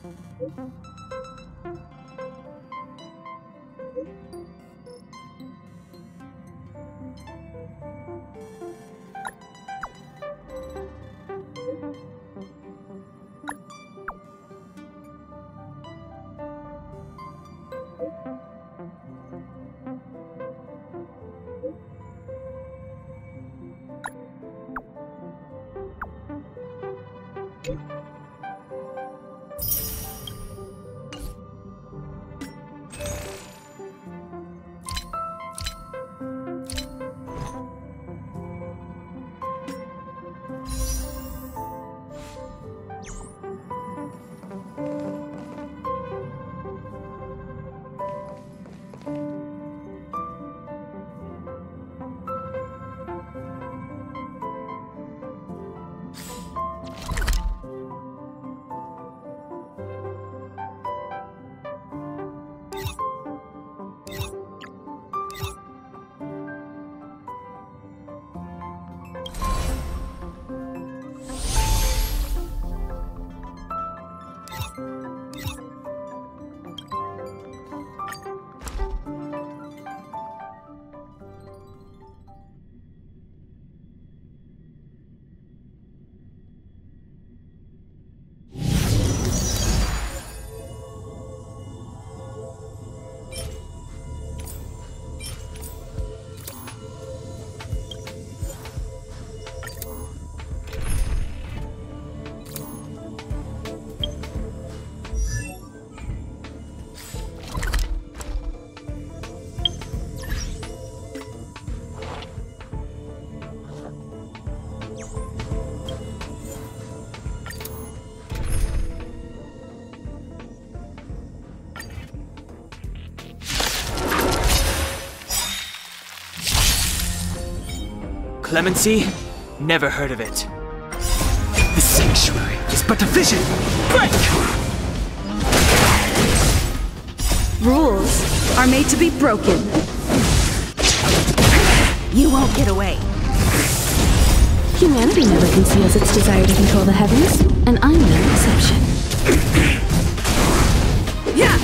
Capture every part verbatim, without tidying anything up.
Clemency? Never heard of it. The sanctuary is but a vision! Break! Rules are made to be broken. You won't get away. Humanity never conceals its desire to control the heavens, and I'm no exception. Yeah!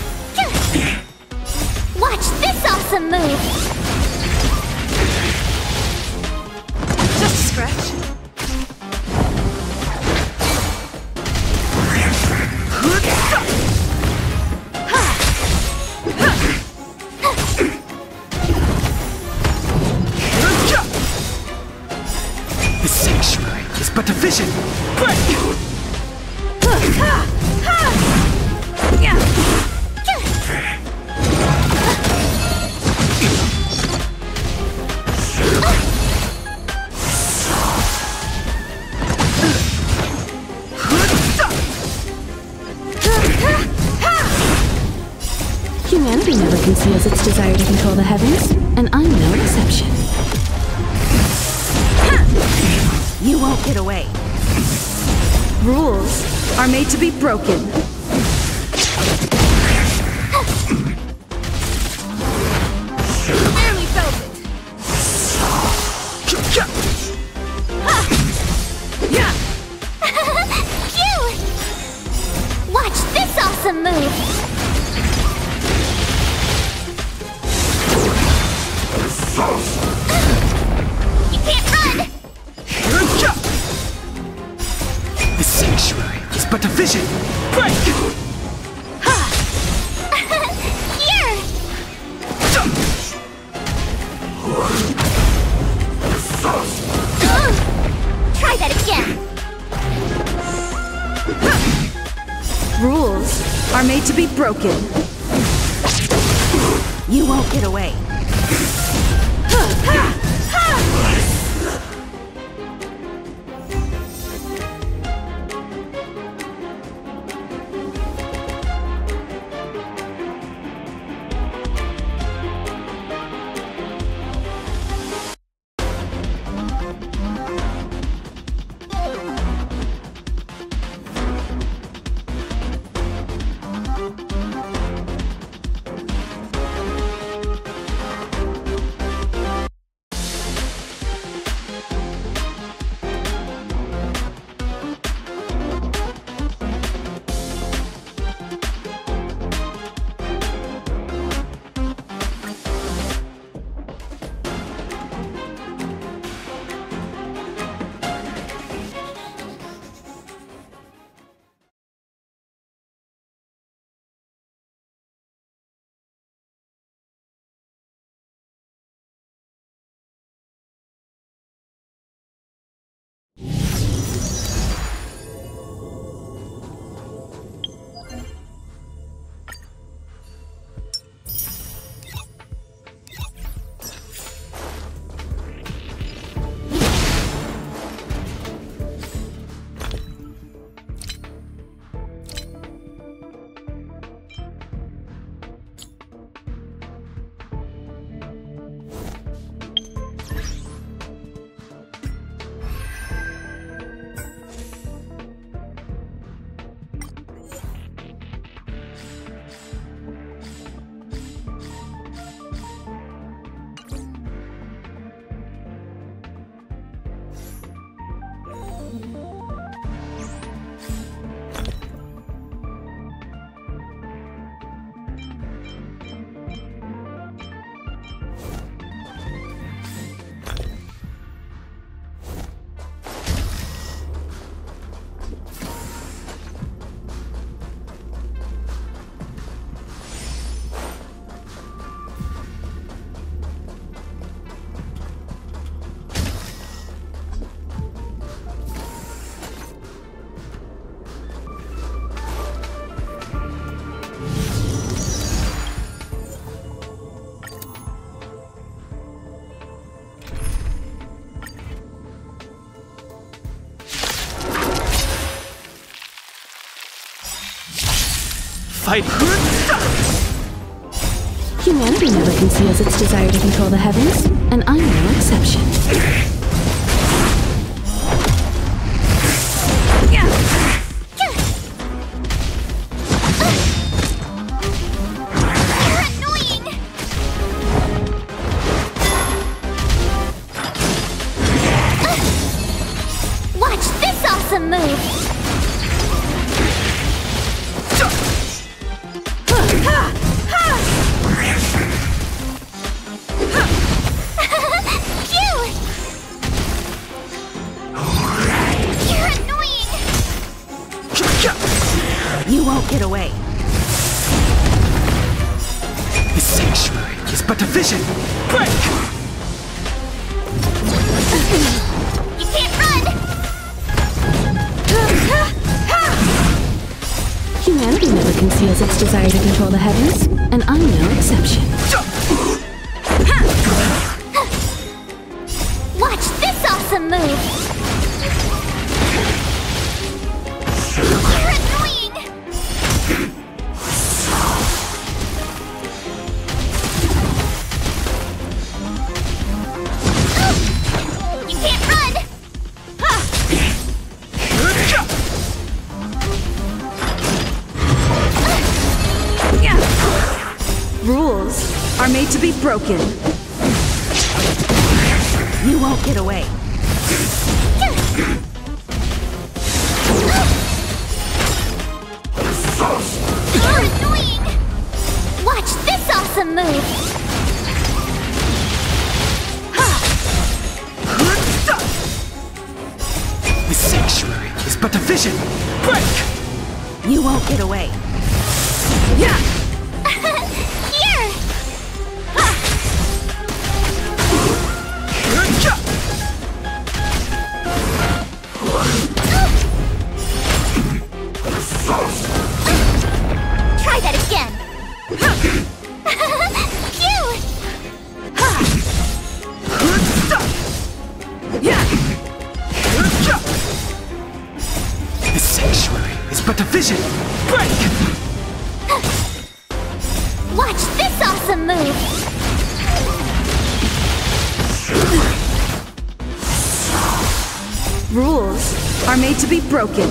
Watch this awesome move! Just a scratch. The sanctuary is but a vision! Break! Humanity never conceals its desire to control the heavens, and I'm no exception. You won't get away. Rules are made to be broken. There we felt it! Yeah! Phew! Watch this awesome move! You can't run! The sanctuary is but a vision! Break! Here! Try that again! Rules are made to be broken. You won't get away. fight. Humanity never conceals its desire to control the heavens, and I'm no exception. You're annoying! Watch this awesome move! You won't get away. The sanctuary is but a vision. Break! You can't run! Humanity never conceals its desire to control the heavens, and I'm no exception. Watch this awesome move! You're annoying! You can't run! Rules are made to be broken. You won't get away. You're annoying! Watch this awesome move! The sanctuary is but a vision. Break! You won't get away. Yeah! Here! Try that again! Phew! Yeah! The sanctuary is but a vision. Break! Watch this awesome move! Rules are made to be broken.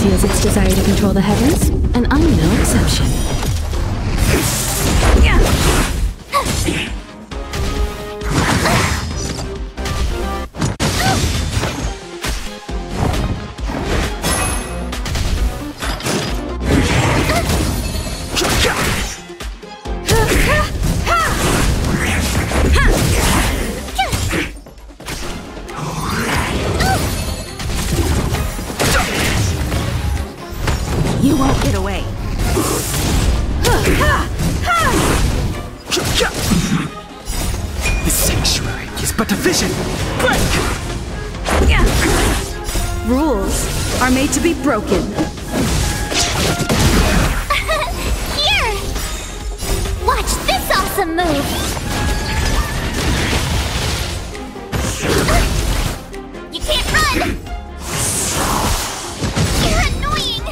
conceals its desire to control the heavens, and I'm no exception. You won't get away. The sanctuary is but a vision. Break! Rules are made to be broken. Here! Watch this awesome move! You can't run! You're annoying!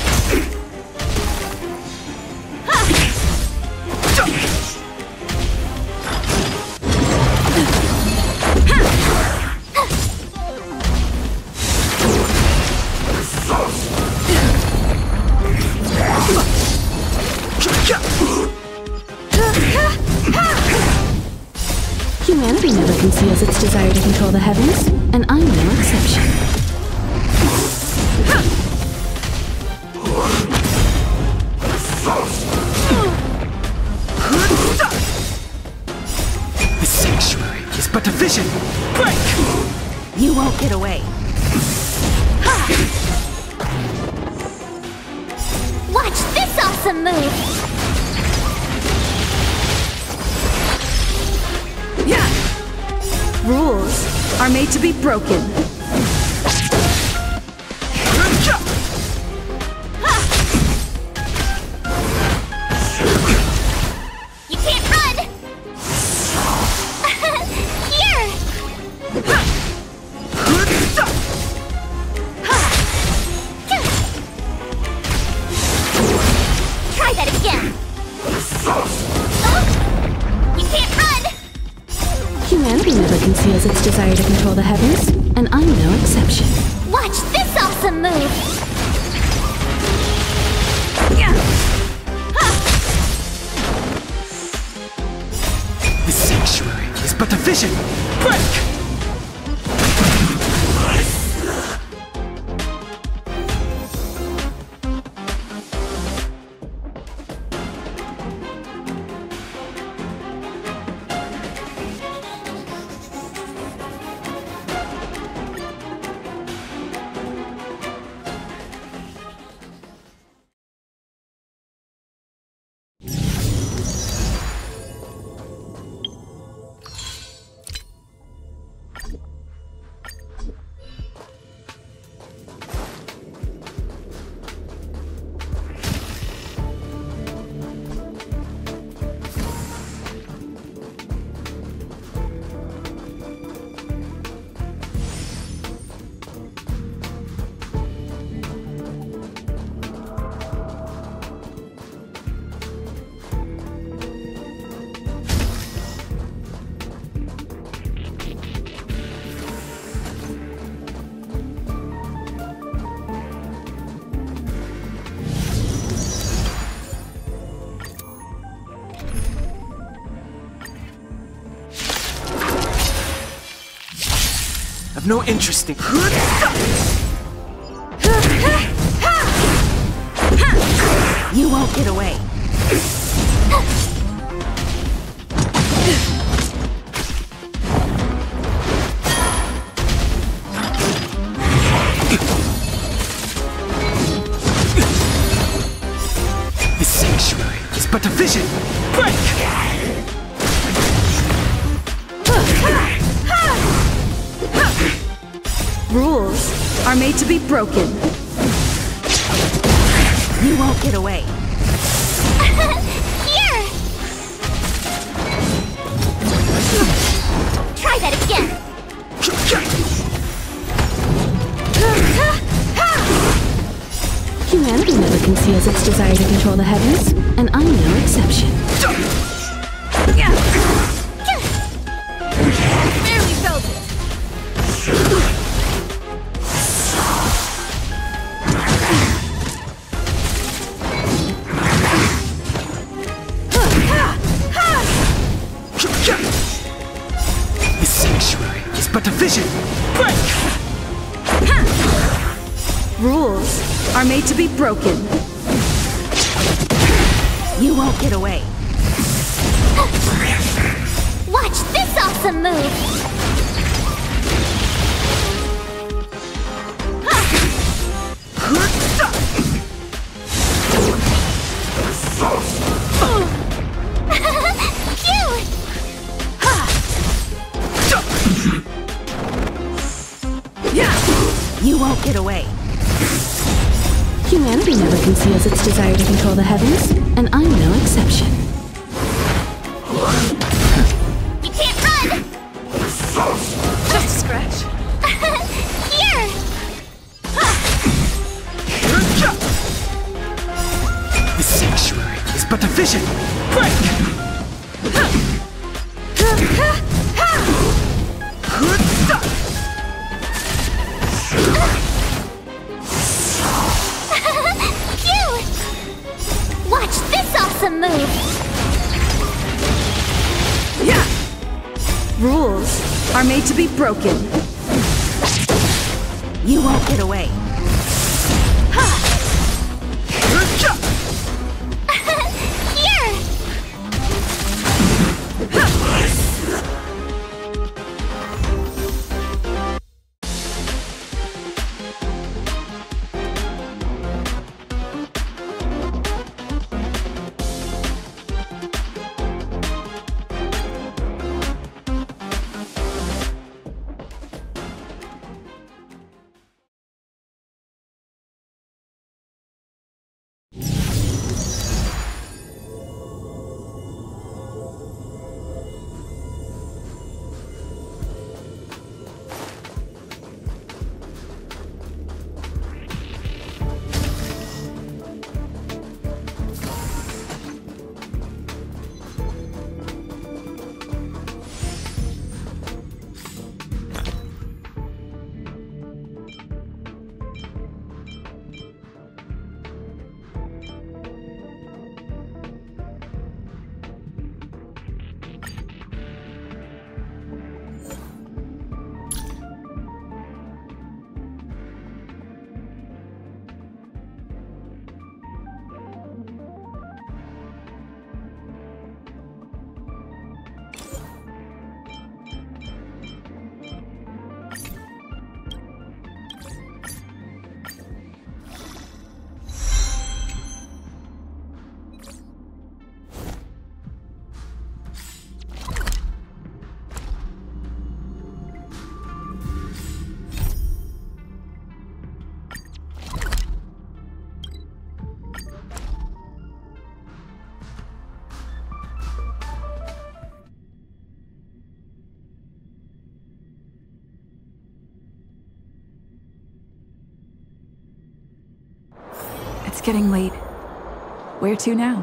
Humanity never conceals its desire to control the heavens, and I'm no exception. The sanctuary is but a vision. Break! You won't get away. Watch this awesome move! Rules are made to be broken. You can't run! Here! Try that again! You can't run! Humanity never conceals its desire to control the heavens, and I'm no exception. Watch this awesome move! The sanctuary is but a vision. Break! I've no interest in. You won't get away. The sanctuary is but a vision. Break! Rules are made to be broken. You won't get away. Here! Try that again! Humanity never conceals its desire to control the heavens, and I'm no exception. Barely felt it. vision! Break! Rules are made to be broken. You won't get away. Watch this awesome move! You won't get away. Humanity never conceals its desire to control the heavens, and I'm no exception. You can't run! Just a scratch. Here! The sanctuary is but a vision! Break! Watch this awesome move! Yeah. Rules are made to be broken. You won't get away. Here! It's getting late. Where to now?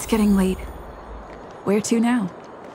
It's getting late. Where to now?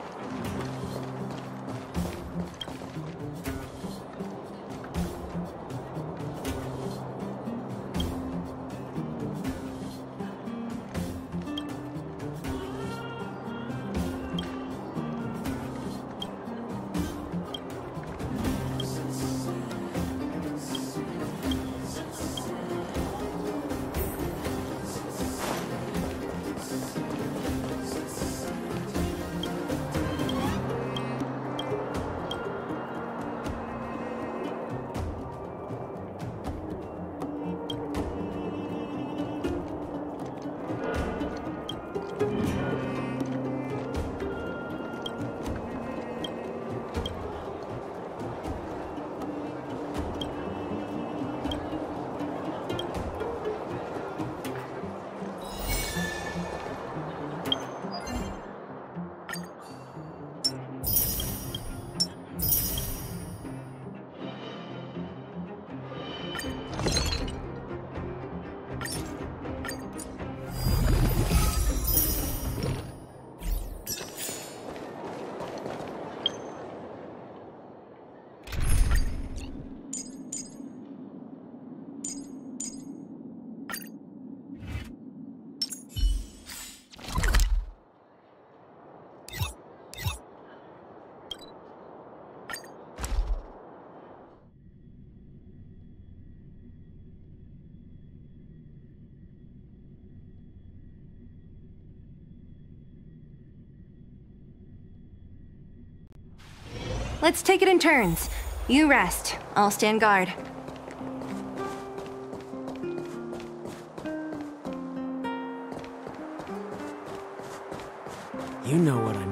Let's take it in turns. You rest. I'll stand guard. You know what I mean.